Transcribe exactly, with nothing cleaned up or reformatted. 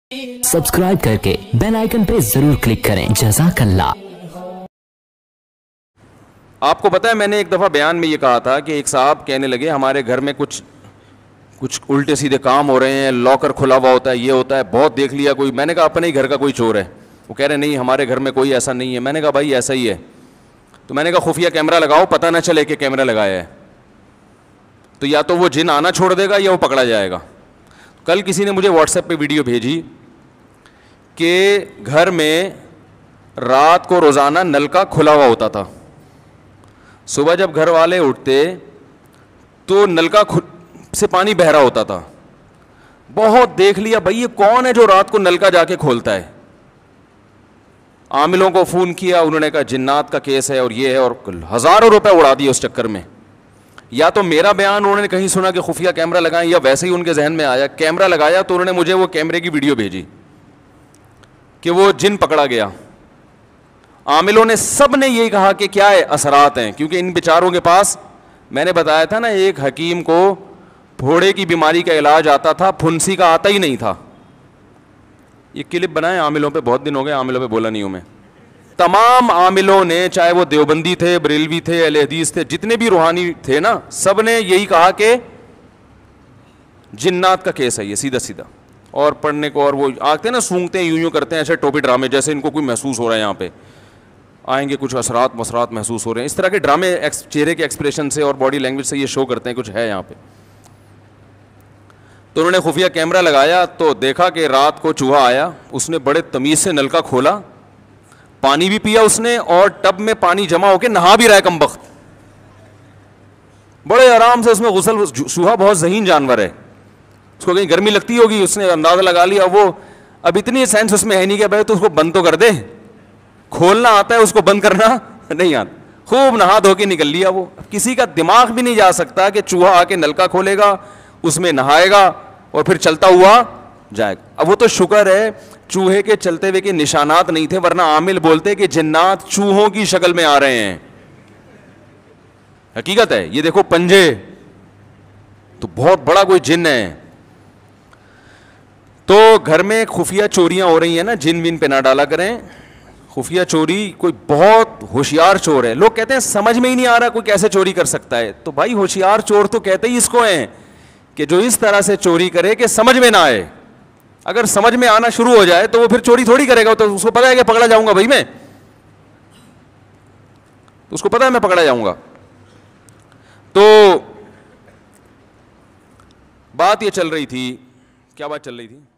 Subscribe करके bell icon पे जरूर क्लिक करें। जज़ाकल्लाह। आपको पता है, मैंने एक दफ़ा बयान में ये कहा था कि एक साहब कहने लगे हमारे घर में कुछ कुछ उल्टे सीधे काम हो रहे हैं, लॉकर खुला हुआ होता है, ये होता है, बहुत देख लिया कोई। मैंने कहा अपने ही घर का कोई चोर है। वो कह रहे नहीं हमारे घर में कोई ऐसा नहीं है। मैंने कहा भाई ऐसा ही है। तो मैंने कहा खुफिया कैमरा लगाओ, पता ना चले कि कैमरा लगाया है, तो या तो वो जिन आना छोड़ देगा या वो पकड़ा जाएगा। कल किसी ने मुझे व्हाट्सएप पे वीडियो भेजी कि घर में रात को रोज़ाना नल का खुला हुआ होता था। सुबह जब घर वाले उठते तो नल का से पानी बह रहा होता था। बहुत देख लिया भाई ये कौन है जो रात को नल का जाके खोलता है। आमिलों को फ़ोन किया, उन्होंने कहा जिन्नात का केस है और ये है, और हज़ारों रुपए उड़ा दिए उस चक्कर में। या तो मेरा बयान उन्होंने कहीं सुना कि खुफिया कैमरा लगाएं, या वैसे ही उनके जहन में आया कैमरा लगाया तो उन्होंने मुझे वो कैमरे की वीडियो भेजी कि वो जिन पकड़ा गया। आमिलों ने सब ने यही कहा कि क्या है असरात हैं, क्योंकि इन बेचारों के पास, मैंने बताया था ना, एक हकीम को फोड़े की बीमारी का इलाज आता था, फुंसी का आता ही नहीं था। ये क्लिप बनाए आमिलों पे, बहुत दिन हो गए आमिलों पे बोला नहीं हूं मैं। तमाम आमिलों ने, चाहे वो देवबंदी थे, बरेलवी थे, अहले हदीस थे, जितने भी रूहानी थे ना, सब ने यही कहा कि जिन्नात का केस है ये, सीधा सीधा। और पढ़ने को, और वो आते हैं ना सूंघते हैं, यूं यूं करते हैं ऐसे टोपी ड्रामे जैसे, इनको कोई महसूस हो रहा है, यहाँ पे आएंगे कुछ असरात मसरात महसूस हो रहे हैं, इस तरह के ड्रामे चेहरे के एक्सप्रेशन से और बॉडी लैंग्वेज से ये शो करते हैं कुछ है यहाँ पे। तो उन्होंने खुफिया कैमरा लगाया तो देखा कि रात को चूहा आया, उसने बड़े तमीज़ से नलका खोला, पानी भी पिया उसने, और टब में पानी जमा होकर नहा भी रहा है कमबख्त, बड़े आराम से उसमें गुसल। चूहा बहुत ज़हीन जानवर है, उसको कहीं गर्मी लगती होगी, उसने अंदाज़ा लगा लिया। वो अब इतनी सेंस उसमें है नहीं कि भाई तो उसको बंद तो कर दे, खोलना आता है उसको, बंद करना नहीं आता। खूब नहा धो के निकल लिया वो। किसी का दिमाग भी नहीं जा सकता कि चूहा आके नलका खोलेगा, उसमें नहाएगा और फिर चलता हुआ जाएगा। अब वो तो शुक्र है चूहे के चलते हुए के निशानात नहीं थे, वरना आमिल बोलते कि जिन्नात चूहों की शक्ल में आ रहे हैं। हकीकत है, ये देखो पंजे, तो बहुत बड़ा कोई जिन है। तो घर में खुफिया चोरियां हो रही हैं ना, जिन विन पे ना डाला करें। खुफिया चोरी कोई बहुत होशियार चोर है, लोग कहते हैं समझ में ही नहीं आ रहा कोई कैसे चोरी कर सकता है। तो भाई होशियार चोर तो कहते ही इसको हैं कि जो इस तरह से चोरी करे कि समझ में ना आए। अगर समझ में आना शुरू हो जाए तो वो फिर चोरी थोड़ी करेगा, तो उसको पता है कि पकड़ा जाऊंगा भाई मैं, तो उसको पता है मैं पकड़ा जाऊंगा। तो बात ये चल रही थी, क्या बात चल रही थी?